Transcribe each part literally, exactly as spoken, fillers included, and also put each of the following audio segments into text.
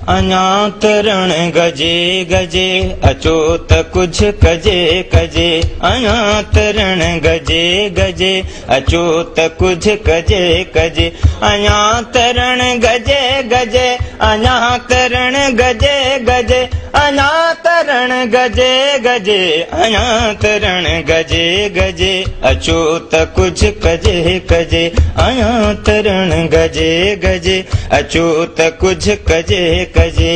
अञा तरण गजे गजे अचो त कुछ कजे कजे अञा तरण गजे गजे अचो त कुछ कजे कजे अञा तरण गजे गजे अञा तरण गजे गजे अञा तरण गजे गजे अञा तरण गजे गजे अचो त कुछ कजे कजे अञा तरण गजे गजे अचो त कुछ कजे कजे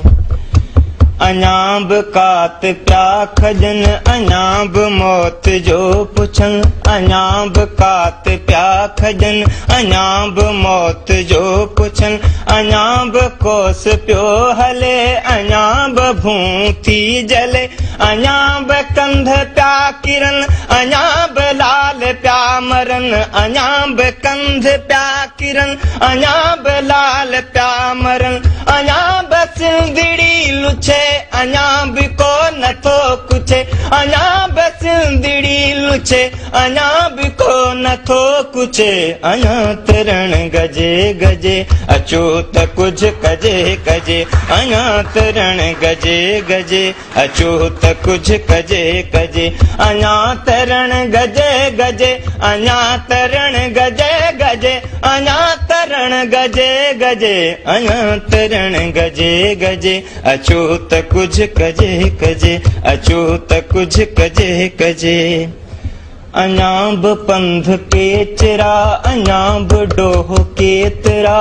अञा बि कात प्या खजन अञा बि मौत जो पुछन अञा बि कात प्या खजन अञा बि मौत जो पुछन अञा बि कोस पियो हले अञा बि भूं थी जले अञा बि कंध प्या किरन अञा बि लाल प्या मरन अञा बि कंध प्या किरन अञा बि लाल प्या मरन अञा बि सिंधड़ी लुछे अञा बि को नथो कुछे अञा बि सिंधड़ी लुछे अञा बि को नथो कुछे अञा तरण गजे गजे अचो त कुछ कजे कजे अञा तरण गजे गजे अचो त कुछ कजे कजे अञा तरण गजे गजे अञा तरण गजे गजे अञा तरण गजे गजे अञा तरण गजे गजे अचो त कुछ कजे कजे अचो त कुछ कजे कजे अञा बि पंध पेचरा अञा बि डोह केतरा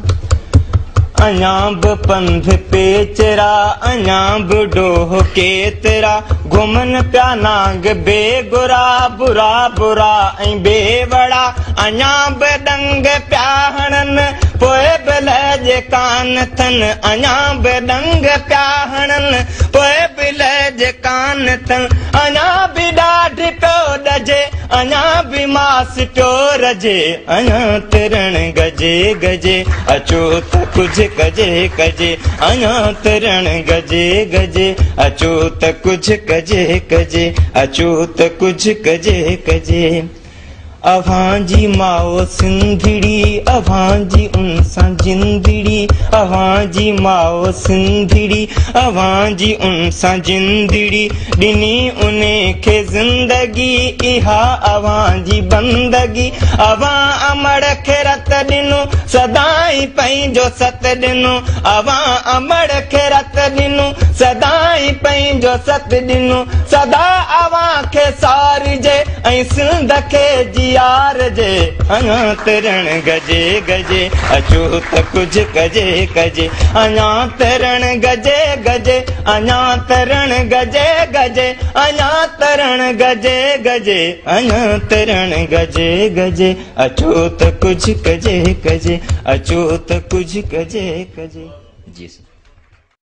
अञा बि पंध पेचरा अञा बि डोह केतरा घुमन प्या नांग बेगुरा बुरा बुरा ऐं बेवड़ा अञा बि डंग प्या हणन पोइ बि लहजे कान थन अञा बि डंग प्या हणन पोइ बि लहजे कान थन अञा बि ॾाढ पियो ॾजे अञा बि मास पियो रजे अञा तरण गजे गजे अचो त कुछ कजे कजे अञा तरण गजे गजे अचो त कुछ कजे कजे अचो त कुछ कजे कजे अवां जी माओ सिंधड़ी अवां जी उनसां जिंदड़ी अवां जी माओ सिंधड़ी अवां जी उनसां जिंदड़ी ॾिनी उन्हे खे ज़िंदगी इहा अवां जी बंदगी अवां अमड़ खे रत ॾिनो सदाई पंहिंजो सत ॾिनो अवां अमड़ खे रत ॾिनो सदाई पंहिंजो सत ॾिनो सदा अवां खे सारिजे ऐं सिंध खे जी यार जे अञा तरण गजे गजे अचो त कुछ कजे कजे अञा तरण गजे गजे अञा तरण गजे गजे अञा तरण गजे गजे अञा तरण गजे गजे अचो त कुछ कजे कजे अचो त कुछ कजे कजे जी।